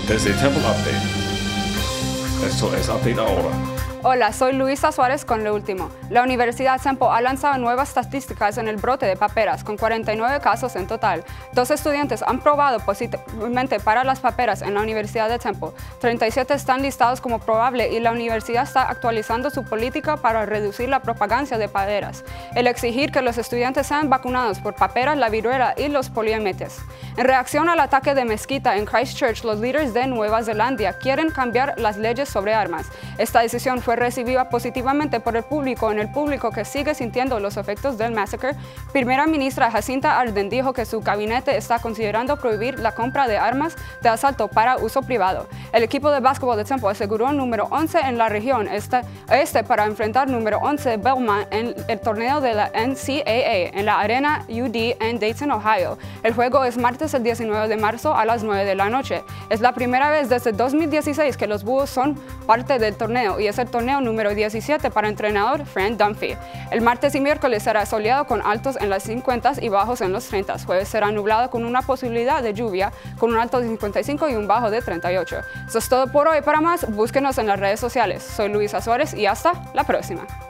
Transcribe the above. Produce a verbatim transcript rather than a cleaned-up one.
Desde Temple Update. Esto es Update ahora. Hola, soy Luisa Suárez con lo último. La Universidad Temple ha lanzado nuevas estadísticas en el brote de paperas, con cuarenta y nueve casos en total. Dos estudiantes han probado positivamente para las paperas en la Universidad de Temple. treinta y siete están listados como probable y la universidad está actualizando su política para reducir la propagancia de paperas. El exigir que los estudiantes sean vacunados por paperas, la viruela y los poliomielitis. En reacción al ataque de mezquita en Christchurch, los líderes de Nueva Zelanda quieren cambiar las leyes sobre armas. Esta decisión fue fue recibida positivamente por el público en el público que sigue sintiendo los efectos del massacre. Primera ministra Jacinta Ardern dijo que su gabinete está considerando prohibir la compra de armas de asalto para uso privado. El equipo de básquetbol de Temple aseguró número once en la región este, este para enfrentar número once Belmont en el torneo de la N C A A en la arena U D en Dayton, Ohio. El juego es martes el diecinueve de marzo a las nueve de la noche. Es la primera vez desde dos mil dieciséis que los Búhos son parte del torneo y es el torneo número diecisiete para entrenador Fran Dunphy. El martes y miércoles será soleado con altos en las cincuenta y bajos en los treinta. Jueves será nublado con una posibilidad de lluvia con un alto de cincuenta y cinco y un bajo de treinta y ocho. Eso es todo por hoy. Para más, búsquenos en las redes sociales. Soy Luisa Suárez y hasta la próxima.